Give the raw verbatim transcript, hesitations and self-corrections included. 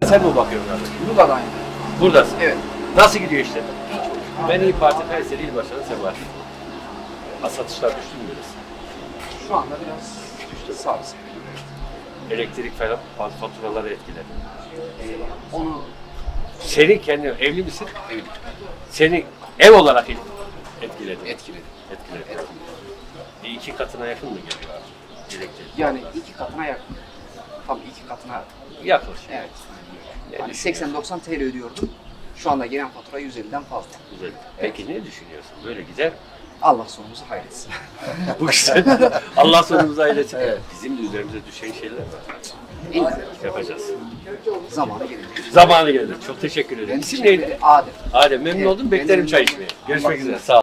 Sen mi bakıyorsun kardeşim? Burada da aynı. Buradasın. Evet. Nasıl gidiyor işte? Ben İYİ Parti Kayseri İl Başkanı Sebahat. Ha, satışlar düştü mü biraz? Şu anda biraz düştü. Sağ olsun. Elektrik falan faturaları etkiledi. Ee, onu Seni kendi evli misin? Evli. Seni ev olarak etkiledi. etkiledi. Etkiledi. etkiledi. Bir iki katına yakın mı geliyor abi? Elektrik. Yani iki katına yakın. Tabii iki katına. Yaklaşık. Evet. Ne Yani düşünüyorsun? seksen doksan T L ödüyordum. Şu anda gelen fatura yüz elliden fazla. Güzel. Peki ne düşünüyorsun? Böyle gider mi? Allah sonumuzu hayretsin. Bu güzel. Allah sonumuzu ailesin. Evet. Bizim de üzerimize düşen şeyler var. İyi. Yapacağız. Zamanı gelir. Zamanı geldi. Çok teşekkür ederim. Ben İsim teşekkür neydi? ederim. Adem. Adem memnun Evet, oldum. Beklerim memnun çay oldum. içmeye. Görüşmek Allah üzere. razı Sağ ol.